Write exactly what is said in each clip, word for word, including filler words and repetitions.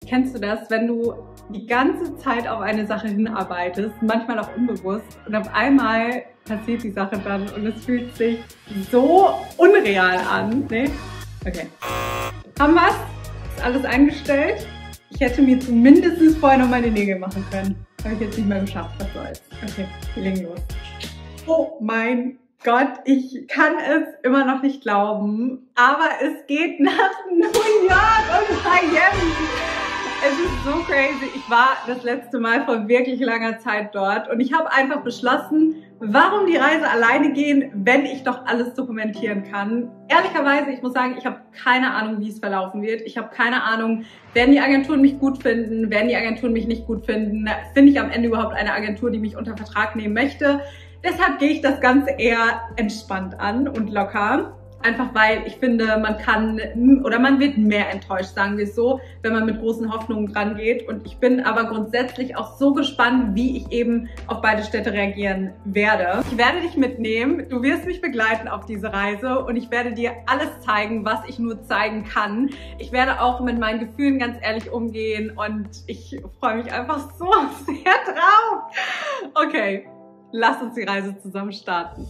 Kennst du das, wenn du die ganze Zeit auf eine Sache hinarbeitest, manchmal auch unbewusst, und auf einmal passiert die Sache dann und es fühlt sich so unreal an, ne? Okay. Haben wir's? Ist alles eingestellt? Ich hätte mir zumindest vorher noch meine Nägel machen können. Habe ich jetzt nicht mehr geschafft, was soll's. Okay, wir legen los. Oh mein Gott, ich kann es immer noch nicht glauben, aber es geht nach New York und Miami. Es ist so crazy. Ich war das letzte Mal vor wirklich langer Zeit dort und ich habe einfach beschlossen, warum die Reise alleine gehen, wenn ich doch alles dokumentieren kann. Ehrlicherweise, ich muss sagen, ich habe keine Ahnung, wie es verlaufen wird. Ich habe keine Ahnung, werden die Agenturen mich gut finden, werden die Agenturen mich nicht gut finden, finde ich am Ende überhaupt eine Agentur, die mich unter Vertrag nehmen möchte. Deshalb gehe ich das Ganze eher entspannt an und locker. Einfach weil ich finde, man kann oder man wird mehr enttäuscht, sagen wir es so, wenn man mit großen Hoffnungen dran geht. Und ich bin aber grundsätzlich auch so gespannt, wie ich eben auf beide Städte reagieren werde. Ich werde dich mitnehmen, du wirst mich begleiten auf diese Reise und ich werde dir alles zeigen, was ich nur zeigen kann. Ich werde auch mit meinen Gefühlen ganz ehrlich umgehen und ich freue mich einfach so sehr drauf. Okay, lass uns die Reise zusammen starten.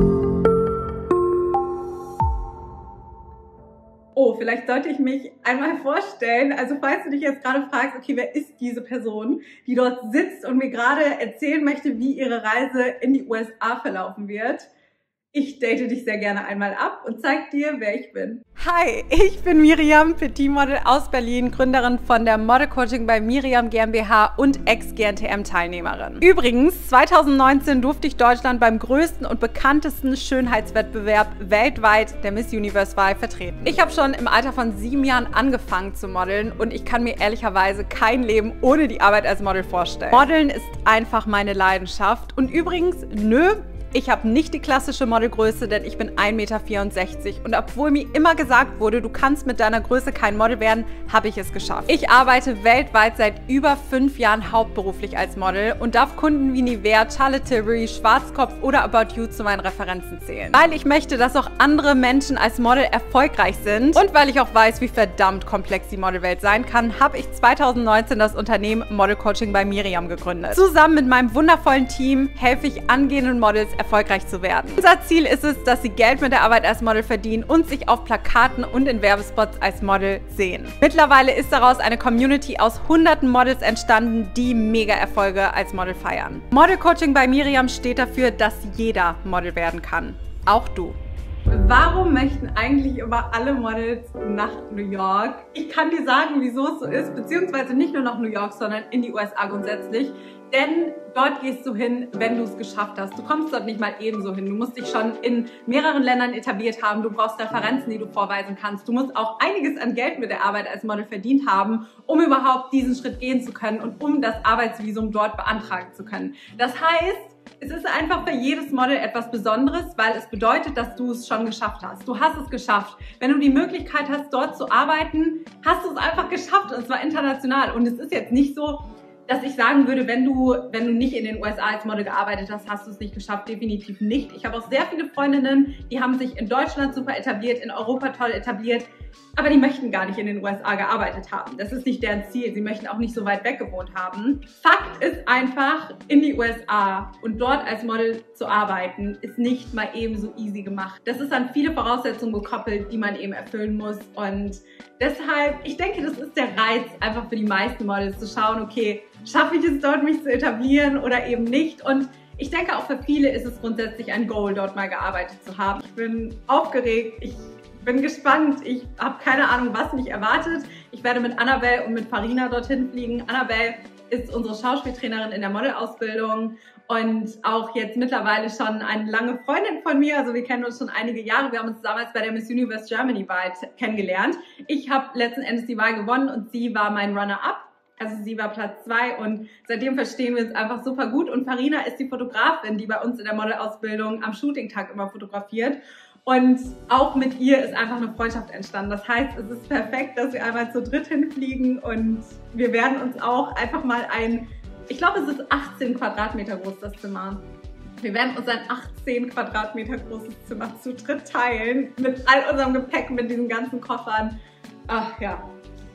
Oh, vielleicht sollte ich mich einmal vorstellen. Also falls du dich jetzt gerade fragst, okay, wer ist diese Person, die dort sitzt und mir gerade erzählen möchte, wie ihre Reise in die U S A verlaufen wird. Ich date dich sehr gerne einmal ab und zeig dir, wer ich bin. Hi, ich bin Miriam, Petit Model aus Berlin, Gründerin von der Model Coaching bei Miriam GmbH und Ex-G N T M-Teilnehmerin. Übrigens, zweitausendneunzehn durfte ich Deutschland beim größten und bekanntesten Schönheitswettbewerb weltweit, der Miss Universe-Wahl, vertreten. Ich habe schon im Alter von sieben Jahren angefangen zu modeln und ich kann mir ehrlicherweise kein Leben ohne die Arbeit als Model vorstellen. Modeln ist einfach meine Leidenschaft und übrigens, nö, ich habe nicht die klassische Modelgröße, denn ich bin ein Meter vierundsechzig und obwohl mir immer gesagt wurde, du kannst mit deiner Größe kein Model werden, habe ich es geschafft. Ich arbeite weltweit seit über fünf Jahren hauptberuflich als Model und darf Kunden wie Nivea, Charlotte Tilbury, Schwarzkopf oder About You zu meinen Referenzen zählen. Weil ich möchte, dass auch andere Menschen als Model erfolgreich sind und weil ich auch weiß, wie verdammt komplex die Modelwelt sein kann, habe ich zweitausendneunzehn das Unternehmen Model Coaching bei Miriam gegründet. Zusammen mit meinem wundervollen Team helfe ich angehenden Models erfolgreich zu werden. Unser Ziel ist es, dass sie Geld mit der Arbeit als Model verdienen und sich auf Plakaten und in Werbespots als Model sehen. Mittlerweile ist daraus eine Community aus hunderten Models entstanden, die Mega-Erfolge als Model feiern. Model Coaching bei Miriam steht dafür, dass jeder Model werden kann. Auch du. Warum möchten eigentlich immer alle Models nach New York? Ich kann dir sagen, wieso es so ist, beziehungsweise nicht nur nach New York, sondern in die U S A grundsätzlich. Denn dort gehst du hin, wenn du es geschafft hast. Du kommst dort nicht mal ebenso hin. Du musst dich schon in mehreren Ländern etabliert haben. Du brauchst Referenzen, die du vorweisen kannst. Du musst auch einiges an Geld mit der Arbeit als Model verdient haben, um überhaupt diesen Schritt gehen zu können und um das Arbeitsvisum dort beantragen zu können. Das heißt, es ist einfach für jedes Model etwas Besonderes, weil es bedeutet, dass du es schon geschafft hast. Du hast es geschafft. Wenn du die Möglichkeit hast, dort zu arbeiten, hast du es einfach geschafft und zwar international. Und es ist jetzt nicht so, dass ich sagen würde, wenn du, wenn du nicht in den U S A als Model gearbeitet hast, hast du es nicht geschafft. Definitiv nicht. Ich habe auch sehr viele Freundinnen, die haben sich in Deutschland super etabliert, in Europa toll etabliert, aber die möchten gar nicht in den U S A gearbeitet haben. Das ist nicht deren Ziel. Sie möchten auch nicht so weit weg gewohnt haben. Fakt ist einfach, in die U S A und dort als Model zu arbeiten, ist nicht mal eben so easy gemacht. Das ist an viele Voraussetzungen gekoppelt, die man eben erfüllen muss. Und deshalb, ich denke, das ist der Reiz einfach für die meisten Models, zu schauen, okay, schaffe ich es dort, mich zu etablieren oder eben nicht? Und ich denke, auch für viele ist es grundsätzlich ein Goal, dort mal gearbeitet zu haben. Ich bin aufgeregt, ich bin gespannt, ich habe keine Ahnung, was mich erwartet. Ich werde mit Annabelle und mit Farina dorthin fliegen. Annabelle ist unsere Schauspieltrainerin in der Modelausbildung und auch jetzt mittlerweile schon eine lange Freundin von mir. Also wir kennen uns schon einige Jahre. Wir haben uns damals bei der Miss Universe Germany Wahl kennengelernt. Ich habe letzten Endes die Wahl gewonnen und sie war mein Runner-up. Also sie war Platz zwei und seitdem verstehen wir uns einfach super gut. Und Farina ist die Fotografin, die bei uns in der Modelausbildung am Shooting-Tag immer fotografiert. Und auch mit ihr ist einfach eine Freundschaft entstanden. Das heißt, es ist perfekt, dass wir einmal zu dritt hinfliegen und wir werden uns auch einfach mal ein, ich glaube, es ist achtzehn Quadratmeter groß, das Zimmer. Wir werden uns ein achtzehn Quadratmeter großes Zimmer zu dritt teilen mit all unserem Gepäck, mit diesen ganzen Koffern. Ach ja.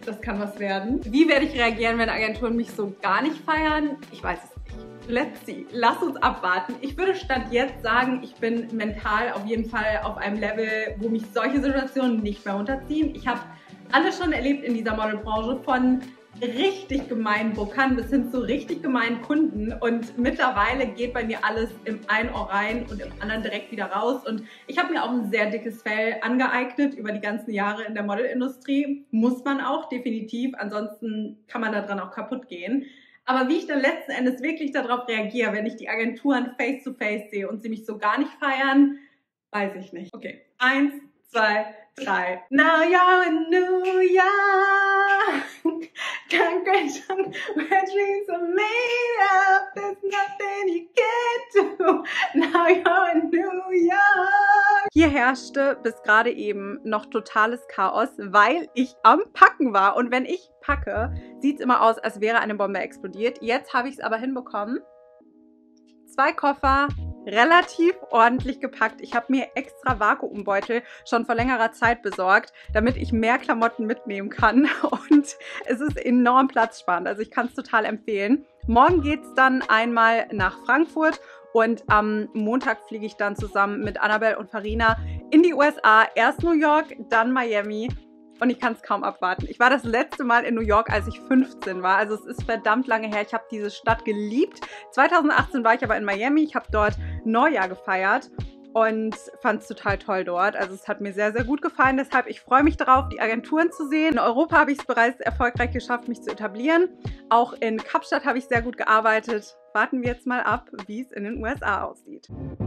das kann was werden. Wie werde ich reagieren, wenn Agenturen mich so gar nicht feiern? Ich weiß es nicht. Let's see. Lass uns abwarten. Ich würde Stand jetzt sagen, ich bin mental auf jeden Fall auf einem Level, wo mich solche Situationen nicht mehr runterziehen. Ich habe alles schon erlebt in dieser Modelbranche, von richtig gemeinen Bookern bis hin zu richtig gemeinen Kunden, und mittlerweile geht bei mir alles im einen Ohr rein und im anderen direkt wieder raus, und ich habe mir auch ein sehr dickes Fell angeeignet über die ganzen Jahre in der Modelindustrie. Muss man auch, definitiv, ansonsten kann man daran auch kaputt gehen. Aber wie ich dann letzten Endes wirklich darauf reagiere, wenn ich die Agenturen face to face sehe und sie mich so gar nicht feiern, weiß ich nicht. Okay, eins, zwei, drei. Now you're in New York. Can't get on where dreams are made of. There's nothing you can't do. Now you're in New York. Hier herrschte bis gerade eben noch totales Chaos, weil ich am Packen war. Und wenn ich packe, sieht es immer aus, als wäre eine Bombe explodiert. Jetzt habe ich es aber hinbekommen. Zwei Koffer, relativ ordentlich gepackt. Ich habe mir extra Vakuumbeutel schon vor längerer Zeit besorgt, damit ich mehr Klamotten mitnehmen kann. Und es ist enorm platzsparend. Also ich kann es total empfehlen. Morgen geht es dann einmal nach Frankfurt und am Montag fliege ich dann zusammen mit Annabelle und Farina in die U S A. Erst New York, dann Miami. Und ich kann es kaum abwarten. Ich war das letzte Mal in New York, als ich fünfzehn war. Also es ist verdammt lange her. Ich habe diese Stadt geliebt. zweitausendachtzehn war ich aber in Miami. Ich habe dort Neujahr gefeiert und fand es total toll dort. Also es hat mir sehr, sehr gut gefallen. Deshalb, ich freue mich darauf, die Agenturen zu sehen. In Europa habe ich es bereits erfolgreich geschafft, mich zu etablieren. Auch in Kapstadt habe ich sehr gut gearbeitet. Warten wir jetzt mal ab, wie es in den U S A aussieht.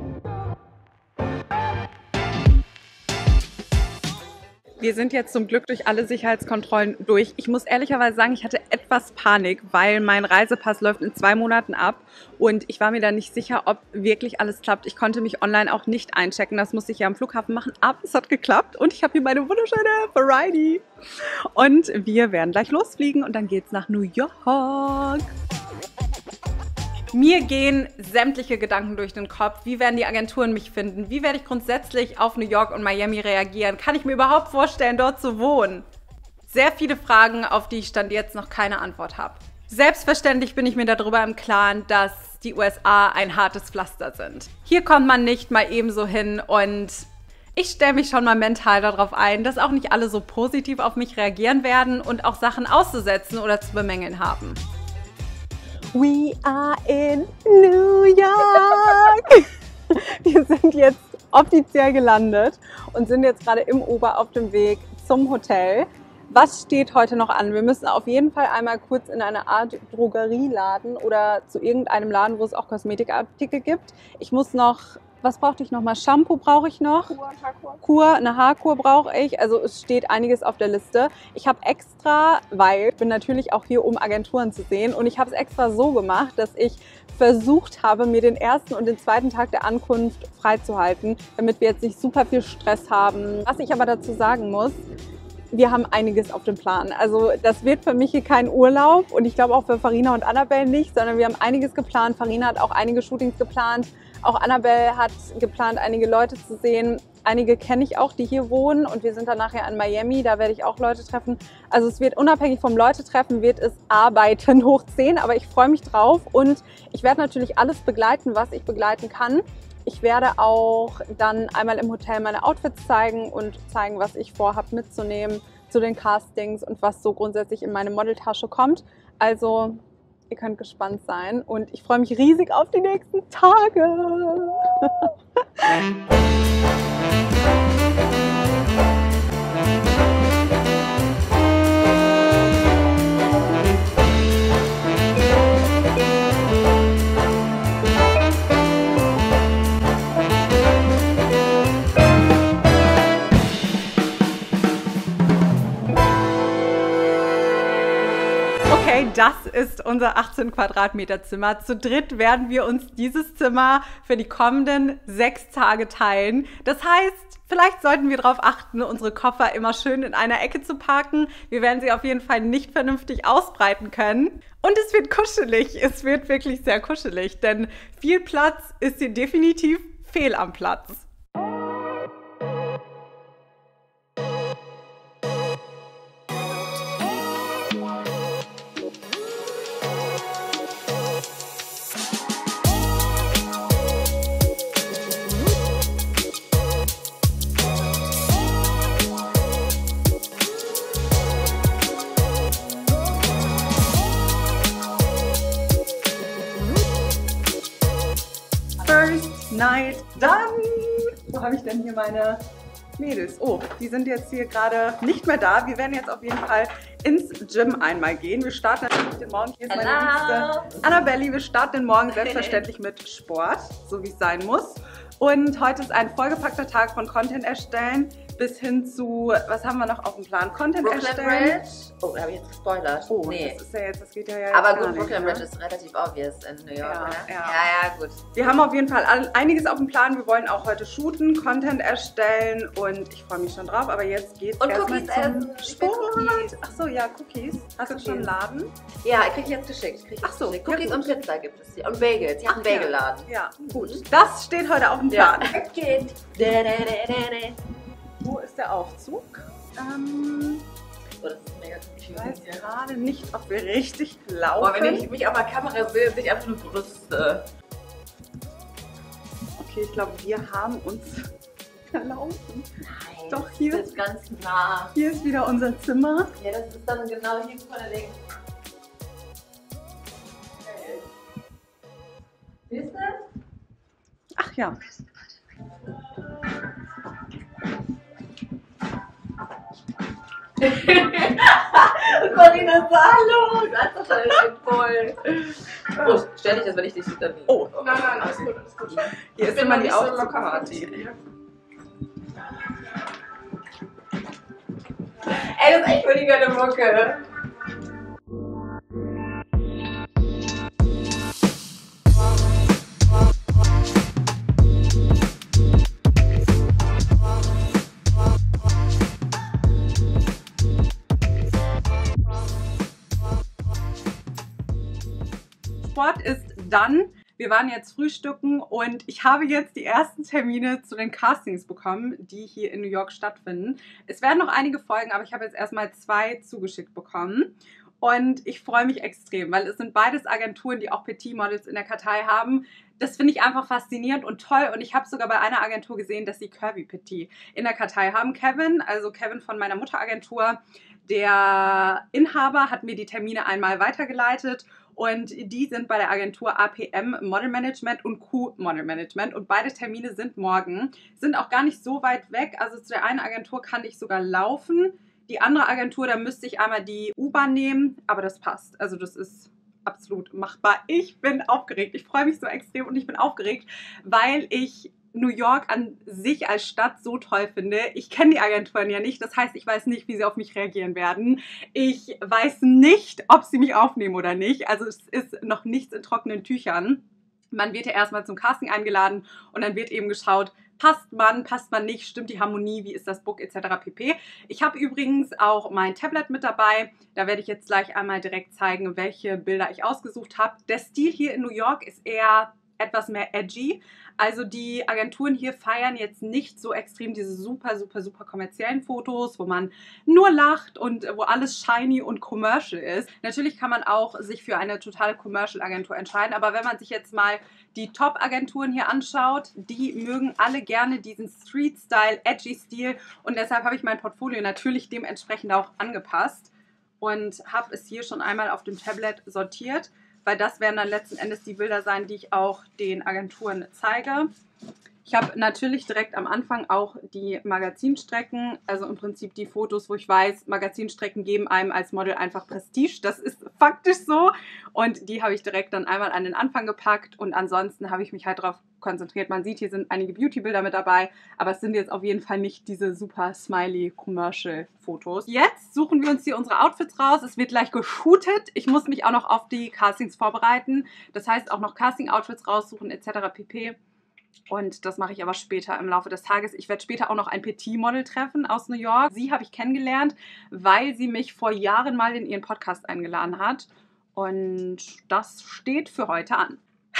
Wir sind jetzt zum Glück durch alle Sicherheitskontrollen durch. Ich muss ehrlicherweise sagen, ich hatte etwas Panik, weil mein Reisepass läuft in zwei Monaten ab und ich war mir da nicht sicher, ob wirklich alles klappt. Ich konnte mich online auch nicht einchecken, das musste ich ja am Flughafen machen, aber es hat geklappt und ich habe hier meine wunderschöne Variety. Und wir werden gleich losfliegen und dann geht's nach New York. Mir gehen sämtliche Gedanken durch den Kopf. Wie werden die Agenturen mich finden? Wie werde ich grundsätzlich auf New York und Miami reagieren? Kann ich mir überhaupt vorstellen, dort zu wohnen? Sehr viele Fragen, auf die ich Stand jetzt noch keine Antwort habe. Selbstverständlich bin ich mir darüber im Klaren, dass die U S A ein hartes Pflaster sind. Hier kommt man nicht mal ebenso hin und ich stelle mich schon mal mental darauf ein, dass auch nicht alle so positiv auf mich reagieren werden und auch Sachen auszusetzen oder zu bemängeln haben. We are in New York! Wir sind jetzt offiziell gelandet und sind jetzt gerade im Uber auf dem Weg zum Hotel. Was steht heute noch an? Wir müssen auf jeden Fall einmal kurz in eine Art Drogerieladen oder zu irgendeinem Laden, wo es auch Kosmetikartikel gibt. Ich muss noch, was brauchte ich noch mal? Shampoo brauche ich noch. Kur, Haarkur. Kur, eine Haarkur brauche ich. Also es steht einiges auf der Liste. Ich habe extra, weil ich bin natürlich auch hier, um Agenturen zu sehen, und ich habe es extra so gemacht, dass ich versucht habe, mir den ersten und den zweiten Tag der Ankunft freizuhalten, damit wir jetzt nicht super viel Stress haben. Was ich aber dazu sagen muss, wir haben einiges auf dem Plan. Also das wird für mich hier kein Urlaub und ich glaube auch für Farina und Annabelle nicht, sondern wir haben einiges geplant. Farina hat auch einige Shootings geplant. Auch Annabelle hat geplant, einige Leute zu sehen. Einige kenne ich auch, die hier wohnen, und wir sind dann nachher in Miami, da werde ich auch Leute treffen. Also es wird unabhängig vom Leute-Treffen, wird es Arbeiten hoch zehn, aber ich freue mich drauf und ich werde natürlich alles begleiten, was ich begleiten kann. Ich werde auch dann einmal im Hotel meine Outfits zeigen und zeigen, was ich vorhabe mitzunehmen zu den Castings und was so grundsätzlich in meine Modeltasche kommt. Also ihr könnt gespannt sein und ich freue mich riesig auf die nächsten Tage. Okay, das ist unser achtzehn Quadratmeter Zimmer. Zu dritt werden wir uns dieses Zimmer für die kommenden sechs Tage teilen. Das heißt, vielleicht sollten wir darauf achten, unsere Koffer immer schön in einer Ecke zu parken. Wir werden sie auf jeden Fall nicht vernünftig ausbreiten können. Und es wird kuschelig. Es wird wirklich sehr kuschelig, denn viel Platz ist hier definitiv fehl am Platz. Night done. Wo habe ich denn hier meine Mädels? Oh, die sind jetzt hier gerade nicht mehr da. Wir werden jetzt auf jeden Fall ins Gym einmal gehen. Wir starten natürlich den Morgen. Hier ist meine liebste Annabelli. Wir starten den Morgen selbstverständlich mit Sport, so wie es sein muss. Und heute ist ein vollgepackter Tag von Content erstellen bis hin zu, was haben wir noch auf dem Plan? Content Brooklyn erstellen. Bridge. Oh, da habe ich jetzt gespoilert. Oh, nee. das ist ja jetzt, das geht ja, ja Aber jetzt gar gut, Brooklyn nicht, Bridge ne? ist relativ obvious in New York, Ja, oder? ja. ja, ja, gut. Wir haben auf jeden Fall all, einiges auf dem Plan. Wir wollen auch heute shooten, Content erstellen und ich freue mich schon drauf. Aber jetzt geht's Und erstmal Cookies zum essen. Sport. Cookies. Ach so, ja, Cookies. Hast Cookies. du schon einen Laden? Ja, ich kriege jetzt geschickt. Ich krieg jetzt Ach so, geschickt. ja, Cookies gut. und Pizza gibt es hier. Und Bagels. Ich habe einen Bagelladen. Ja, gut. Das steht heute auf dem Plan. Okay. Da, da, da, da, da. Wo ist der Aufzug? Ähm, Oh, das ist mega ich confusing weiß hier. gerade nicht, ob wir richtig laufen. Boah, wenn ich mich auf der Kamera sehe, sehe ich einfach nur Brüste. Okay, ich glaube, wir haben uns verlaufen. Nein. Doch, hier. Das ist ganz nah. Hier ist wieder unser Zimmer. Ja, das ist dann genau hier vorne links. Siehst du? Ach ja. Marina, hallo! Das ist doch voll. Oh, stell dich das, wenn ich dich dann. Oh. Nein, nein, alles gut, alles gut. Hier ist bin immer noch die nicht so Aufzugparty. Ey, das ist echt voll die geile Mucke. Sport ist dann. Wir waren jetzt frühstücken und ich habe jetzt die ersten Termine zu den Castings bekommen, die hier in New York stattfinden. Es werden noch einige folgen, aber ich habe jetzt erstmal zwei zugeschickt bekommen. Und ich freue mich extrem, weil es sind beides Agenturen, die auch Petit-Models in der Kartei haben. Das finde ich einfach faszinierend und toll. Und ich habe sogar bei einer Agentur gesehen, dass sie Curvy Petit in der Kartei haben. Kevin, also Kevin von meiner Mutteragentur, der Inhaber, hat mir die Termine einmal weitergeleitet. Und die sind bei der Agentur A P M Model Management und Q Model Management. Und beide Termine sind morgen. Sind auch gar nicht so weit weg. Also zu der einen Agentur kann ich sogar laufen. Die andere Agentur, da müsste ich einmal die U-Bahn nehmen. Aber das passt. Also das ist absolut machbar. Ich bin aufgeregt. Ich freue mich so extrem und ich bin aufgeregt, weil ich New York an sich als Stadt so toll finde. Ich kenne die Agenturen ja nicht, das heißt, ich weiß nicht, wie sie auf mich reagieren werden. Ich weiß nicht, ob sie mich aufnehmen oder nicht. Also es ist noch nichts in trockenen Tüchern. Man wird ja erstmal zum Casting eingeladen und dann wird eben geschaut, passt man, passt man nicht, stimmt die Harmonie, wie ist das Book et cetera pp. Ich habe übrigens auch mein Tablet mit dabei. Da werde ich jetzt gleich einmal direkt zeigen, welche Bilder ich ausgesucht habe. Der Stil hier in New York ist eher etwas mehr edgy. Also die Agenturen hier feiern jetzt nicht so extrem diese super, super, super kommerziellen Fotos, wo man nur lacht und wo alles shiny und commercial ist. Natürlich kann man auch sich für eine totale Commercial-Agentur entscheiden, aber wenn man sich jetzt mal die Top-Agenturen hier anschaut, die mögen alle gerne diesen Street-Style, Edgy-Stil und deshalb habe ich mein Portfolio natürlich dementsprechend auch angepasst und habe es hier schon einmal auf dem Tablet sortiert, weil das werden dann letzten Endes die Bilder sein, die ich auch den Agenturen zeige. Ich habe natürlich direkt am Anfang auch die Magazinstrecken, also im Prinzip die Fotos, wo ich weiß, Magazinstrecken geben einem als Model einfach Prestige. Das ist faktisch so und die habe ich direkt dann einmal an den Anfang gepackt und ansonsten habe ich mich halt darauf konzentriert. Man sieht, hier sind einige Beauty-Bilder mit dabei, aber es sind jetzt auf jeden Fall nicht diese super smiley Commercial-Fotos. Jetzt suchen wir uns hier unsere Outfits raus. Es wird gleich geshootet. Ich muss mich auch noch auf die Castings vorbereiten. Das heißt auch noch Casting-Outfits raussuchen et cetera pp. Und das mache ich aber später im Laufe des Tages. Ich werde später auch noch ein Petit-Model treffen aus New York. Sie habe ich kennengelernt, weil sie mich vor Jahren mal in ihren Podcast eingeladen hat. Und das steht für heute an.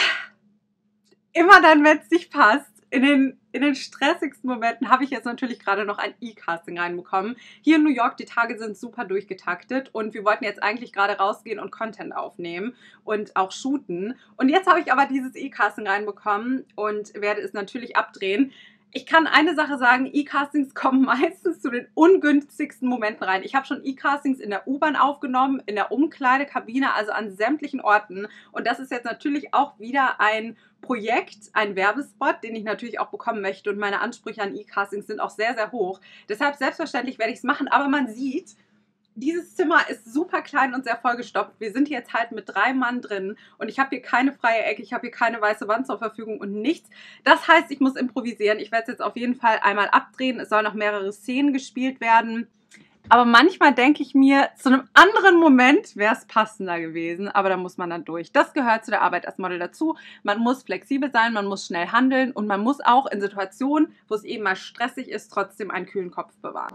Immer dann, wenn es nicht passt, in den, in den stressigsten Momenten habe ich jetzt natürlich gerade noch ein E-Casting reinbekommen. Hier in New York, die Tage sind super durchgetaktet und wir wollten jetzt eigentlich gerade rausgehen und Content aufnehmen und auch shooten. Und jetzt habe ich aber dieses E-Casting reinbekommen und werde es natürlich abdrehen. Ich kann eine Sache sagen, E-Castings kommen meistens zu den ungünstigsten Momenten rein. Ich habe schon E-Castings in der U-Bahn aufgenommen, in der Umkleidekabine, also an sämtlichen Orten. Und das ist jetzt natürlich auch wieder ein Projekt, ein Werbespot, den ich natürlich auch bekommen möchte. Und meine Ansprüche an E-Castings sind auch sehr, sehr hoch. Deshalb selbstverständlich werde ich es machen. Aber man sieht, dieses Zimmer ist super klein und sehr vollgestopft. Wir sind jetzt halt mit drei Mann drin und ich habe hier keine freie Ecke, ich habe hier keine weiße Wand zur Verfügung und nichts. Das heißt, ich muss improvisieren. Ich werde es jetzt auf jeden Fall einmal abdrehen. Es sollen noch mehrere Szenen gespielt werden. Aber manchmal denke ich mir, zu einem anderen Moment wäre es passender gewesen. Aber da muss man dann durch. Das gehört zu der Arbeit als Model dazu. Man muss flexibel sein, man muss schnell handeln und man muss auch in Situationen, wo es eben mal stressig ist, trotzdem einen kühlen Kopf bewahren.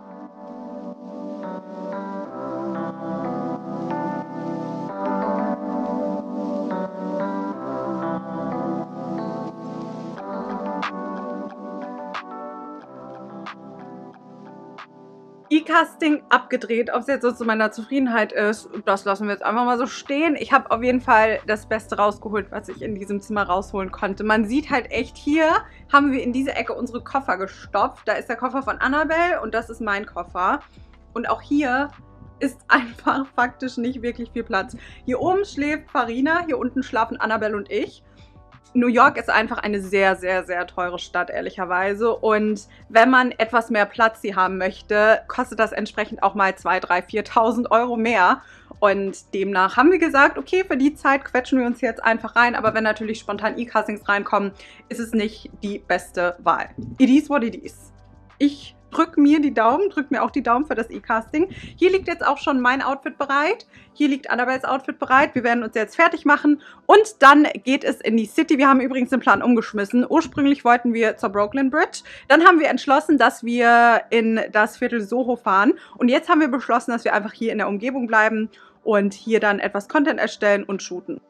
E-Casting abgedreht, ob es jetzt so zu meiner Zufriedenheit ist, das lassen wir jetzt einfach mal so stehen. Ich habe auf jeden Fall das Beste rausgeholt, was ich in diesem Zimmer rausholen konnte. Man sieht halt echt, hier haben wir in diese Ecke unsere Koffer gestopft. Da ist der Koffer von Annabelle und das ist mein Koffer. Und auch hier ist einfach faktisch nicht wirklich viel Platz. Hier oben schläft Farina, hier unten schlafen Annabelle und ich. New York ist einfach eine sehr, sehr, sehr teure Stadt, ehrlicherweise. Und wenn man etwas mehr Platz hier haben möchte, kostet das entsprechend auch mal zweitausend, dreitausend, viertausend Euro mehr. Und demnach haben wir gesagt, okay, für die Zeit quetschen wir uns jetzt einfach rein. Aber wenn natürlich spontan E-Castings reinkommen, ist es nicht die beste Wahl. It is what it is. Ich drücke mir die Daumen, drücke mir auch die Daumen für das E-Casting. Hier liegt jetzt auch schon mein Outfit bereit. Hier liegt Annabelles Outfit bereit. Wir werden uns jetzt fertig machen und dann geht es in die City. Wir haben übrigens den Plan umgeschmissen. Ursprünglich wollten wir zur Brooklyn Bridge. Dann haben wir entschlossen, dass wir in das Viertel Soho fahren. Und jetzt haben wir beschlossen, dass wir einfach hier in der Umgebung bleiben und hier dann etwas Content erstellen und shooten.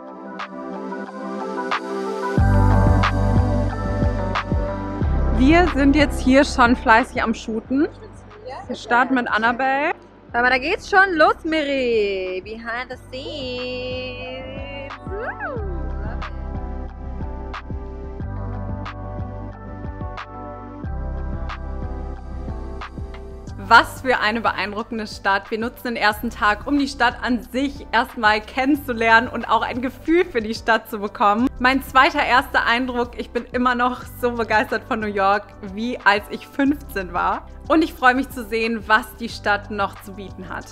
Wir sind jetzt hier schon fleißig am Shooten. Wir starten mit Annabelle. Aber da geht's schon los, Miri. Behind the scenes. Was für eine beeindruckende Stadt. Wir nutzen den ersten Tag, um die Stadt an sich erstmal kennenzulernen und auch ein Gefühl für die Stadt zu bekommen. Mein zweiter erster Eindruck, ich bin immer noch so begeistert von New York, wie als ich fünfzehn war. Und ich freue mich zu sehen, was die Stadt noch zu bieten hat.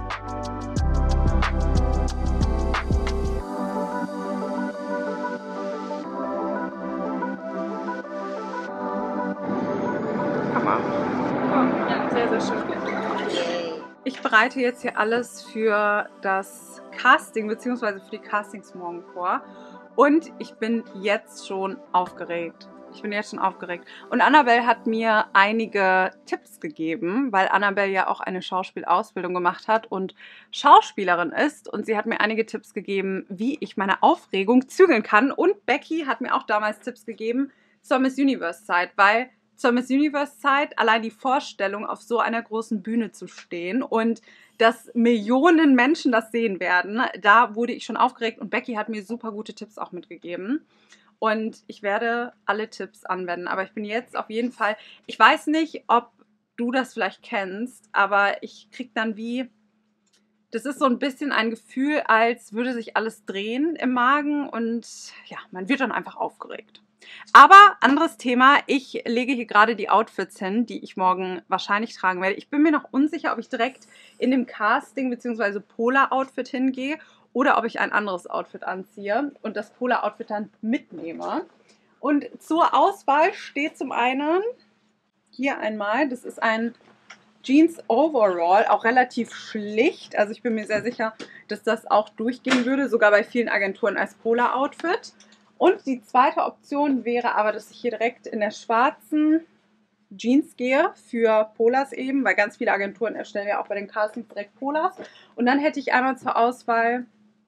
Hammer. Ja, sehr, sehr schön. Ich bereite jetzt hier alles für das Casting bzw. für die Castings morgen vor. Und ich bin jetzt schon aufgeregt. Ich bin jetzt schon aufgeregt. Und Annabelle hat mir einige Tipps gegeben, weil Annabelle ja auch eine Schauspielausbildung gemacht hat und Schauspielerin ist. Und sie hat mir einige Tipps gegeben, wie ich meine Aufregung zügeln kann. Und Becky hat mir auch damals Tipps gegeben zur Miss Universe-Zeit, weil zur Miss Universe-Zeit allein die Vorstellung, auf so einer großen Bühne zu stehen und dass Millionen Menschen das sehen werden, da wurde ich schon aufgeregt und Becky hat mir super gute Tipps auch mitgegeben. Und ich werde alle Tipps anwenden. Aber ich bin jetzt auf jeden Fall, ich weiß nicht, ob du das vielleicht kennst, aber ich kriege dann wie, das ist so ein bisschen ein Gefühl, als würde sich alles drehen im Magen und ja, man wird dann einfach aufgeregt. Aber anderes Thema, ich lege hier gerade die Outfits hin, die ich morgen wahrscheinlich tragen werde. Ich bin mir noch unsicher, ob ich direkt in dem Casting bzw. Polar-Outfit hingehe oder ob ich ein anderes Outfit anziehe und das Polar-Outfit dann mitnehme. Und zur Auswahl steht zum einen hier einmal, das ist ein Jeans Overall, auch relativ schlicht. Also ich bin mir sehr sicher, dass das auch durchgehen würde, sogar bei vielen Agenturen als Polar-Outfit. Und die zweite Option wäre aber, dass ich hier direkt in der schwarzen Jeans gehe, für Polars eben, weil ganz viele Agenturen erstellen ja auch bei den Castings direkt Polars. Und dann hätte ich einmal zur Auswahl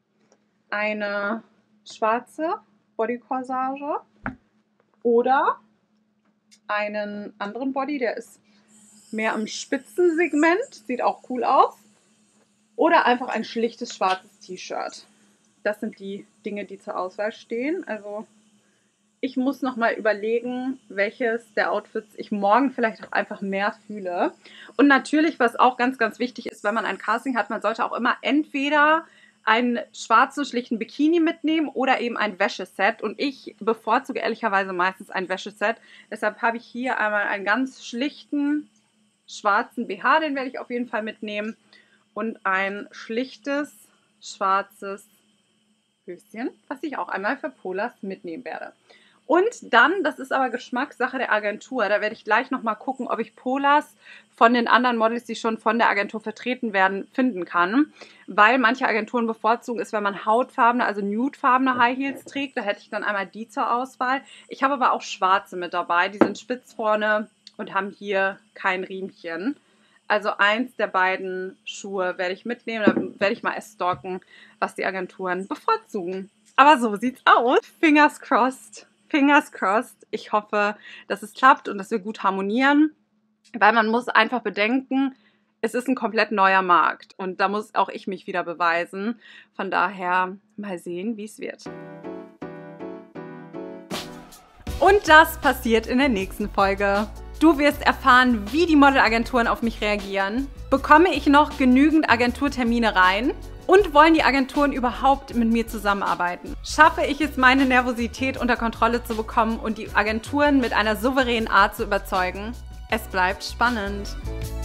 eine schwarze Bodycorsage oder einen anderen Body, der ist mehr im Spitzensegment, sieht auch cool aus. Oder einfach ein schlichtes schwarzes T-Shirt. Das sind die Dinge, die zur Auswahl stehen. Also ich muss noch mal überlegen, welches der Outfits ich morgen vielleicht auch einfach mehr fühle. Und natürlich, was auch ganz, ganz wichtig ist, wenn man ein Casting hat, man sollte auch immer entweder einen schwarzen, schlichten Bikini mitnehmen oder eben ein Wäscheset. Und ich bevorzuge ehrlicherweise meistens ein Wäscheset. Deshalb habe ich hier einmal einen ganz schlichten, schwarzen B H, den werde ich auf jeden Fall mitnehmen. Und ein schlichtes, schwarzes Höschen, was ich auch einmal für Polas mitnehmen werde. Und dann, das ist aber Geschmackssache der Agentur, da werde ich gleich nochmal gucken, ob ich Polas von den anderen Models, die schon von der Agentur vertreten werden, finden kann. Weil manche Agenturen bevorzugen ist, wenn man hautfarbene, also nudefarbene High Heels trägt, da hätte ich dann einmal die zur Auswahl. Ich habe aber auch schwarze mit dabei, die sind spitz vorne und haben hier kein Riemchen. Also eins der beiden Schuhe werde ich mitnehmen, da werde ich mal erst stalken, was die Agenturen bevorzugen. Aber so sieht's aus. Fingers crossed. Fingers crossed. Ich hoffe, dass es klappt und dass wir gut harmonieren, weil man muss einfach bedenken, es ist ein komplett neuer Markt und da muss auch ich mich wieder beweisen. Von daher mal sehen, wie es wird. Und das passiert in der nächsten Folge. Du wirst erfahren, wie die Modelagenturen auf mich reagieren. Bekomme ich noch genügend Agenturtermine rein? Und wollen die Agenturen überhaupt mit mir zusammenarbeiten? Schaffe ich es, meine Nervosität unter Kontrolle zu bekommen und die Agenturen mit einer souveränen Art zu überzeugen? Es bleibt spannend.